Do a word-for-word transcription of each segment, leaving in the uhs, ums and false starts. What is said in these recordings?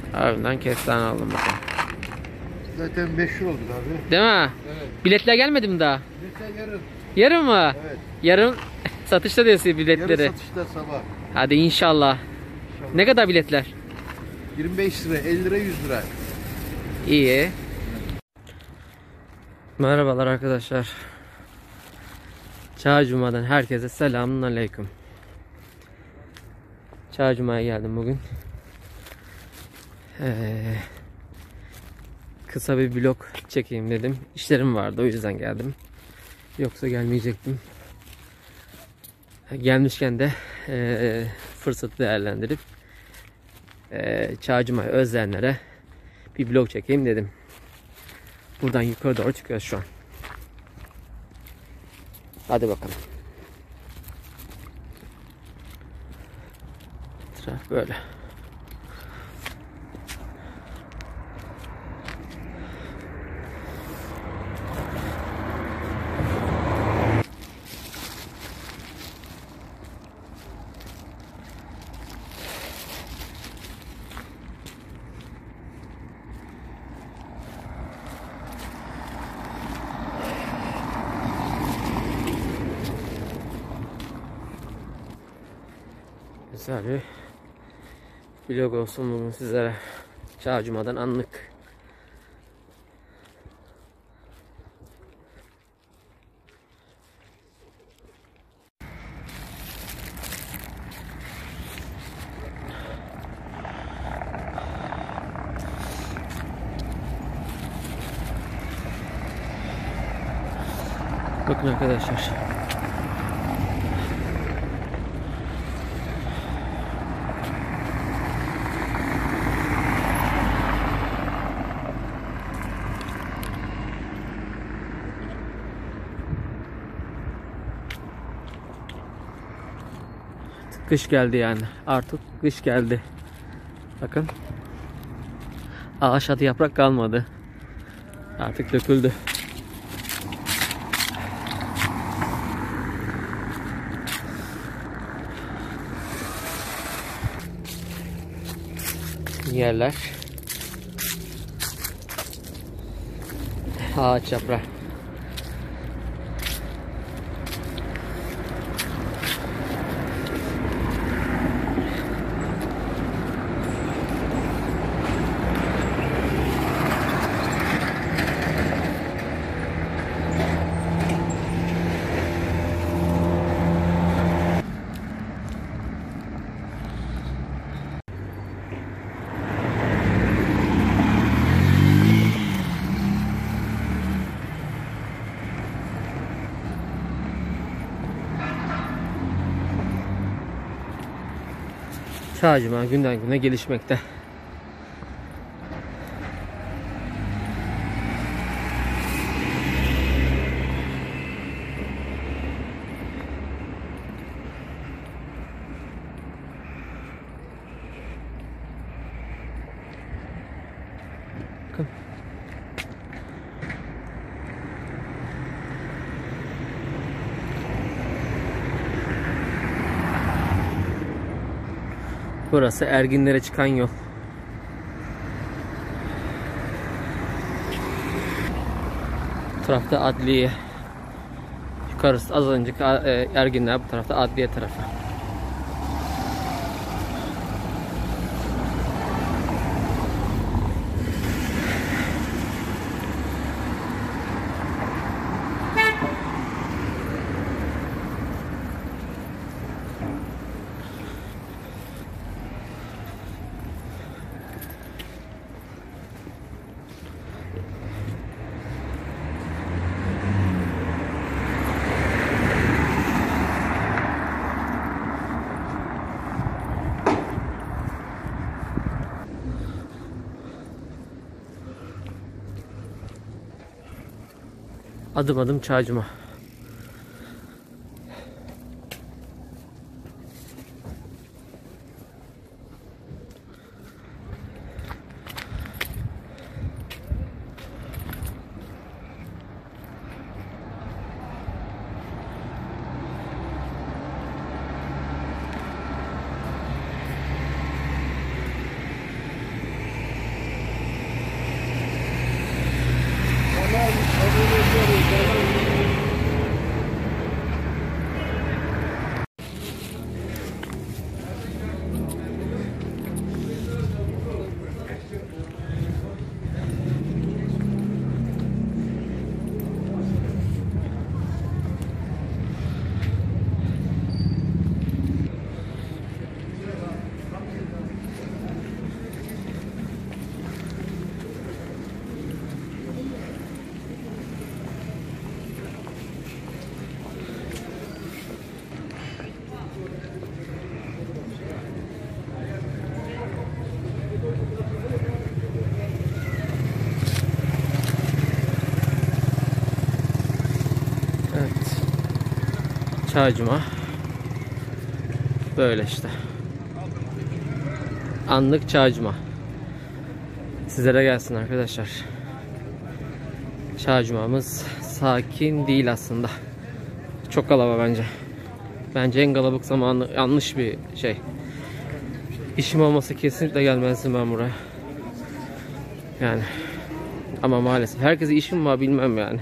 Harbiden kestane aldım bakalım. Zaten meşhur olduk abi. Değil mi? Evet. Biletler gelmedi mi daha? Biletler yarın. Yarın mı? Evet. Yarın satışta diyorsun biletleri. Yarın satışta sabah. Hadi inşallah. İnşallah. Ne kadar biletler? yirmi beş lira, elli lira, yüz lira. İyi. Merhabalar arkadaşlar. Çağ Cuma'dan herkese selamun aleyküm. Çağ Cuma'ya geldim bugün. Ee, kısa bir vlog çekeyim dedim. İşlerim vardı, o yüzden geldim. Yoksa gelmeyecektim. Gelmişken de e, fırsatı değerlendirip e, Çağ Cuma'yı özleyenlere bir vlog çekeyim dedim. Buradan yukarı doğru çıkıyoruz şu an. Hadi bakalım. Trafik böyle. Güzel bir vlog olsun bugün sizlere. Çağ Cuma'dan anlık. Bakın arkadaşlar. Kış geldi yani. Artık kış geldi. Bakın. Ağaç adı yaprak kalmadı. Artık döküldü. Yerler. Ağaç yaprağı. Çağ Cuma günden güne gelişmekte. Bakın. Burası Erginlere çıkan yol. Bu tarafta adliye. Yukarısı az önceki Erginler, bu tarafta adliye tarafı. Adım adım Çağ Cuma. Çağcuma. Böyle işte. Anlık Çağcuma. Sizlere gelsin arkadaşlar. Çağcuma'mız sakin değil aslında. Çok kalabalık bence. Bence en kalabalık zamanı yanlış bir şey. İşim olmasa kesinlikle gelmezdim ben buraya. Yani. Ama maalesef. Herkese işim var bilmem yani.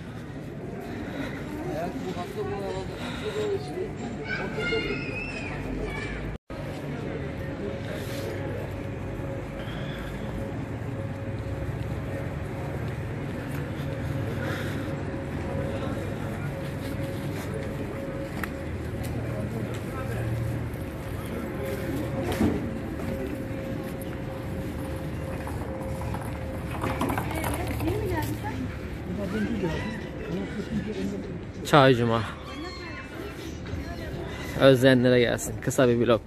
Çağcuma. Özleyenlere gelsin. Kısa bir vlog.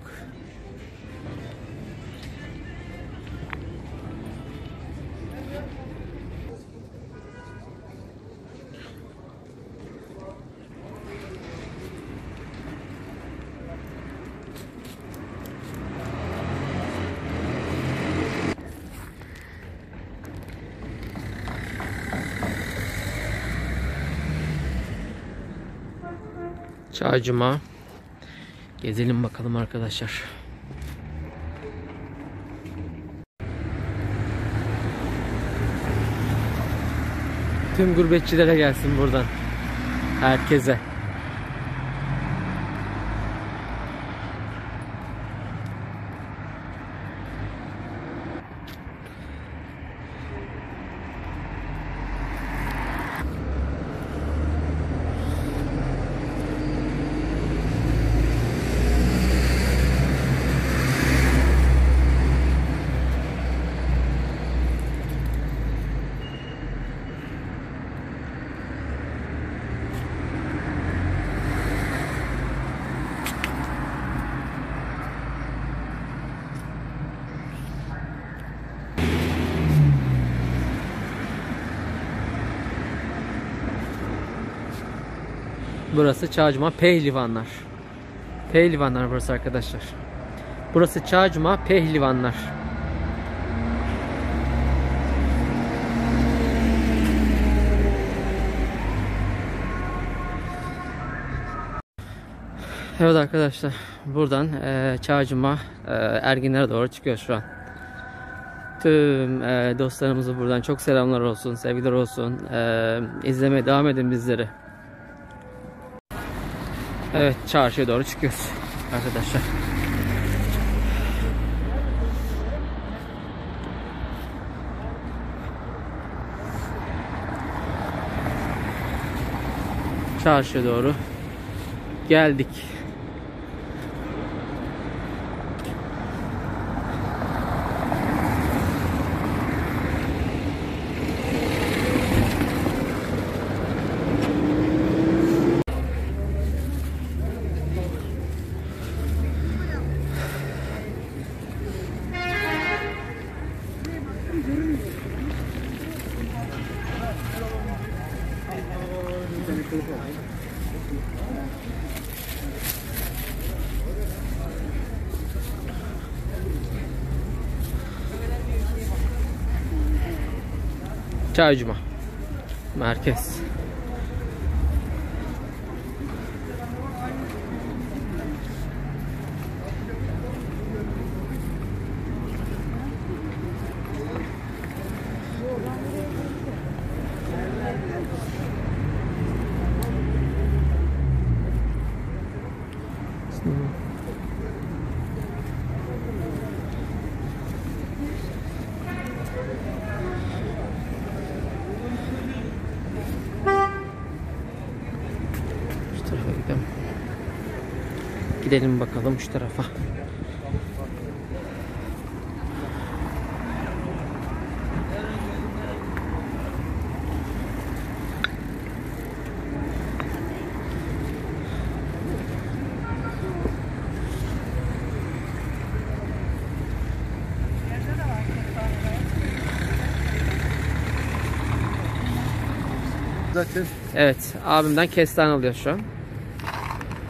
Çağcuma. Gezelim bakalım arkadaşlar. Tüm gurbetçilere gelsin buradan. Herkese. Burası Çağcuma Pehlivanlar. Pehlivanlar burası arkadaşlar. Burası Çağcuma Pehlivanlar. Evet arkadaşlar, buradan e, Çağcuma e, Erginlere doğru çıkıyor şu an. Tüm e, dostlarımıza buradan çok selamlar olsun, sevgiler olsun. E, izlemeye devam edin bizleri. Evet, çarşıya doğru çıkıyoruz arkadaşlar. Çarşıya doğru geldik. Çağcuma merkez. Gidelim. Gidelim bakalım şu tarafa. Zaten Evet, abimden kestane alıyor şu an.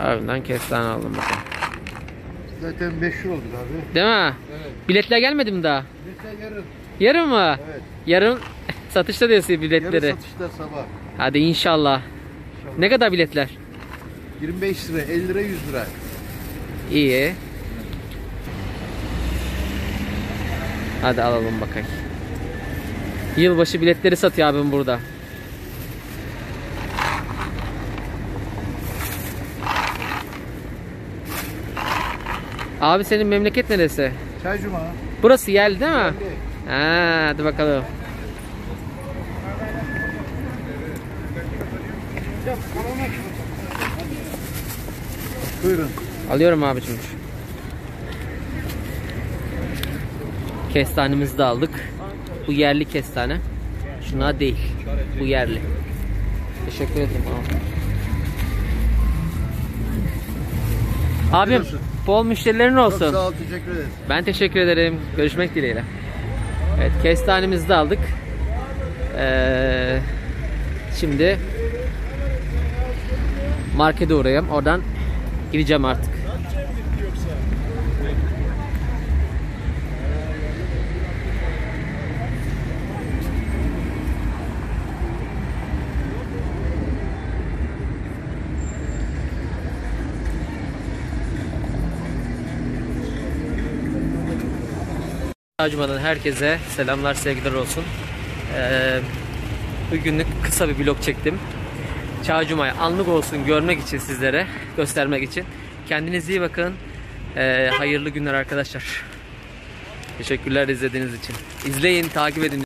Harbiden kestane aldım bakalım. Zaten beş lira oldu abi. Değil mi? Evet. Biletler gelmedi mi daha? Biletler yarın. Yarın mı? Evet. Yarın satışta diyorsun biletleri. Yarın satışta sabah. Hadi inşallah. İnşallah. Ne kadar biletler? yirmi beş lira, elli lira, yüz lira. İyi. Hadi alalım bakayım. Yılbaşı biletleri satıyor abim burada. Abi senin memleket neresi? Çaycuma. Burası yerli değil mi? Geldi. Ha, hadi bakalım. Buyurun. Alıyorum abicim. Kestanemizi de aldık. Bu yerli kestane. Şuna değil. Bu yerli. Teşekkür ederim abi. Abim olsun. bol müşterilerin Çok olsun. sağ ol, teşekkür ederiz. Ben teşekkür ederim. Görüşmek dileğiyle. Evet, kestanemizi de aldık. Ee, şimdi markete uğrayayım. Oradan gideceğim artık. Çağcuma'dan herkese selamlar, sevgiler olsun. Ee, bugünlük kısa bir vlog çektim. Çağcuma'yı anlık olsun görmek için, sizlere göstermek için. Kendinize iyi bakın. Ee, hayırlı günler arkadaşlar. Teşekkürler izlediğiniz için. İzleyin, takip edin.